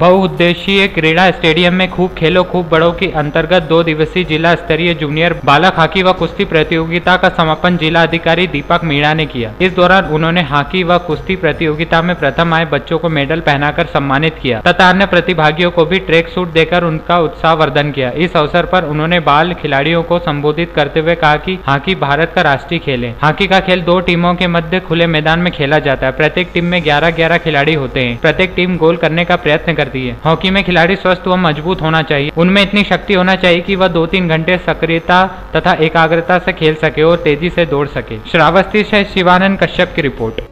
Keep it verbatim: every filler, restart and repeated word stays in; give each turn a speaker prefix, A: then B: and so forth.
A: बहुउद्देशीय क्रीड़ा स्टेडियम में खूब खेलो खूब बड़ों के अंतर्गत दो दिवसीय जिला स्तरीय जूनियर बालक हॉकी व कुश्ती प्रतियोगिता का समापन जिला अधिकारी दीपक मीणा ने किया। इस दौरान उन्होंने हॉकी व कुश्ती प्रतियोगिता में प्रथम आए बच्चों को मेडल पहनाकर सम्मानित किया तथा अन्य प्रतिभागियों को भी ट्रैक सूट देकर उनका उत्साहवर्धन किया। इस अवसर पर उन्होंने बाल खिलाड़ियों को संबोधित करते हुए कहा कि हॉकी भारत का राष्ट्रीय खेल है। हॉकी का खेल दो टीमों के मध्य खुले मैदान में खेला जाता है। प्रत्येक टीम में ग्यारह ग्यारह खिलाड़ी होते हैं। प्रत्येक टीम गोल करने का प्रयत्न करती है। हॉकी में खिलाड़ी स्वस्थ व मजबूत होना चाहिए। उनमें इतनी शक्ति होना चाहिए कि वह दो तीन घंटे सक्रियता तथा एकाग्रता से खेल सके और तेजी से दौड़ सके। श्रावस्ती से शिवानंद कश्यप की रिपोर्ट।